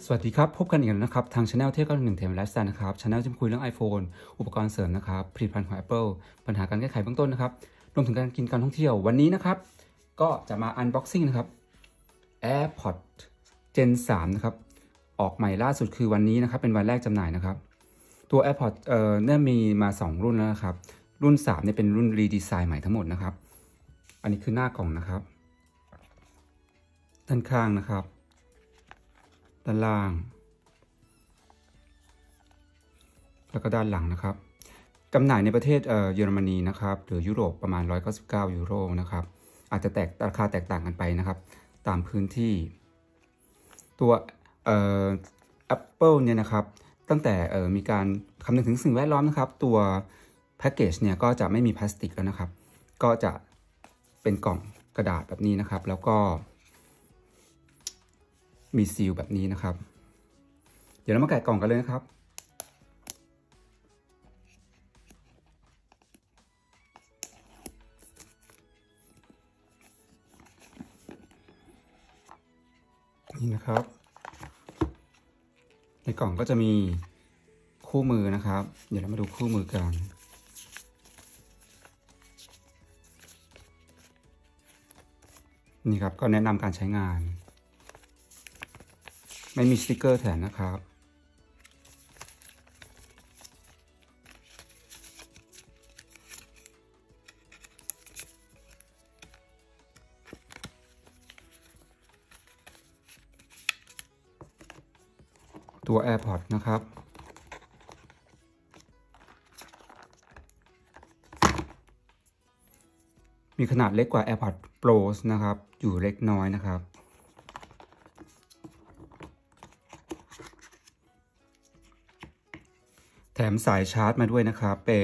สวัสดีครับพบกันอีกแล้วนะครับทางช anel เที่ยว91เทมไลฟ์สไตล์นะครับช anel จะคุยเรื่อง iPhone อุปกรณ์เสริมนะครับผลิตภัณฑ์ของ Apple ปัญหาการแก้ไขเบื้องต้นนะครับรวมถึงการกินการท่องเที่ยววันนี้นะครับก็จะมา unboxing นะครับ AirPods Gen 3นะครับออกใหม่ล่าสุดคือวันนี้นะครับเป็นวันแรกจำหน่ายนะครับตัว AirPodsเนี่ยมีมา2รุ่นแล้วนะครับรุ่น3เนี่ยเป็นรุ่นรีดีไซน์ใหม่ทั้งหมดนะครับอันนี้คือหน้ากล่องนะครับด้านข้างนะครับด้านล่างแล้วก็ด้านหลังนะครับจำหน่ายในประเทศเยอรมนีนะครับหรือยุโรปประมาณ199ยูโรนะครับอาจจะราคาแตกต่างกันไปนะครับตามพื้นที่ตัวApple เนี่ยนะครับตั้งแต่มีการคำนึงถึงสิ่งแวดล้อมนะครับตัวแพ็กเกจเนี่ยก็จะไม่มีพลาสติกแล้วนะครับก็จะเป็นกล่องกระดาษแบบนี้นะครับแล้วก็มีซีลแบบนี้นะครับเดี๋ยวเรามาแกะกล่องกันเลยนะครับนี่นะครับในกล่องก็จะมีคู่มือนะครับเดี๋ยวเรามาดูคู่มือกันนี่ครับก็แนะนำการใช้งานไม่มีสติกเกอร์แถมนะครับตัว AirPods นะครับมีขนาดเล็กกว่า AirPods Pro นะครับอยู่เล็กน้อยนะครับแถมสายชาร์จมาด้วยนะครับเป็น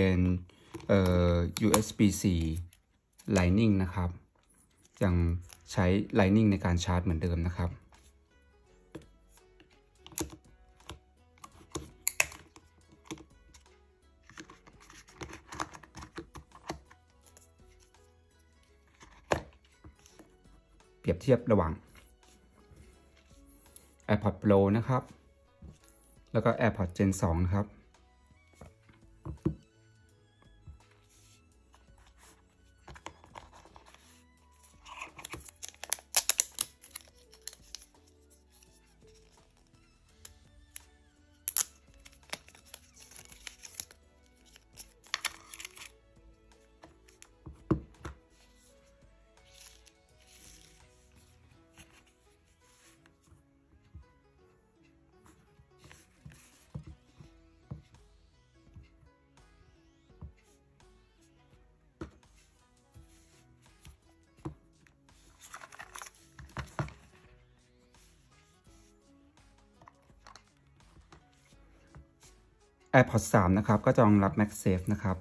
USB-C Lightning นะครับยังใช้ Lightning ในการชาร์จเหมือนเดิมนะครับเปรียบเทียบระหว่าง AirPods Pro นะครับแล้วก็ AirPods Gen 2 นะครับAirPods 3 นะครับก็จะรองรับ MagSafe นะครับ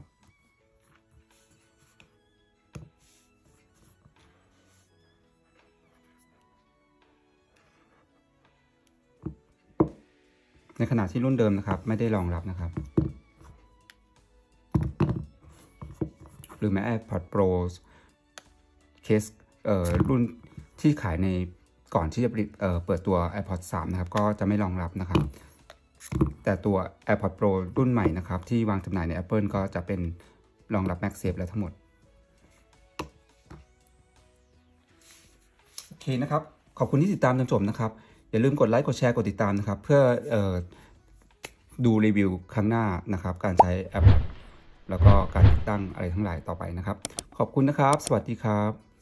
ในขณะที่รุ่นเดิมนะครับไม่ได้รองรับนะครับหรือแม้ AirPods Pro เคสรุ่นที่ขายในก่อนที่จะเปิดตัว AirPods 3 นะครับก็จะไม่รองรับนะครับแต่ตัว AirPods Pro รุ่นใหม่นะครับที่วางจำหน่ายใน Apple ก็จะเป็นรองรับ MagSafe แล้วทั้งหมดโอเคนะครับขอบคุณที่ติดตามจนจบนะครับอย่าลืมกดไลค์กดแชร์กดติดตามนะครับเพื่อดูรีวิวครั้งหน้านะครับการใช้แอปแล้วก็การติดตั้งอะไรทั้งหลายต่อไปนะครับขอบคุณนะครับสวัสดีครับ